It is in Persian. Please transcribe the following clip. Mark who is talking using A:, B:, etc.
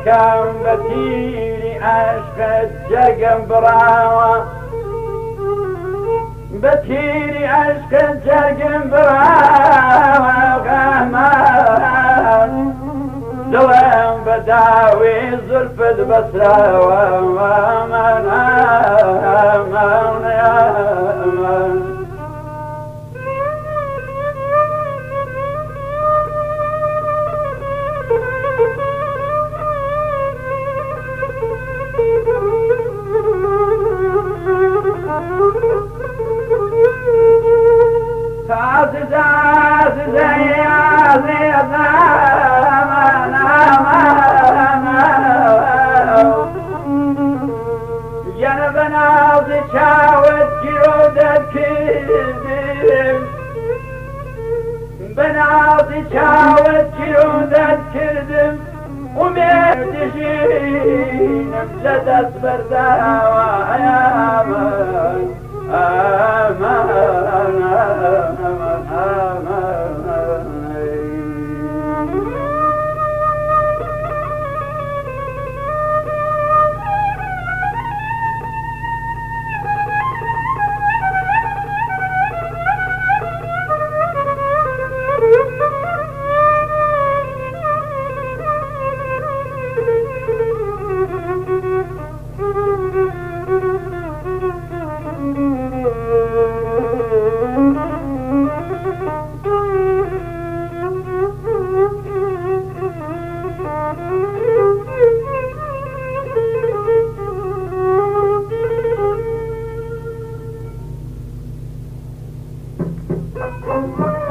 A: دەکەم بە تیری عەشقت جەرگم براوە بە تیری عەشقت جەرگم براوە غەمان دڵم بە داوی زولفت بەسراوە ئەمان ئەمان Yana benazı çavet girodet kirdim Benazı çavet girodet kirdim Umerdişinem ledet berdava aman aman aman aman
B: Thank you.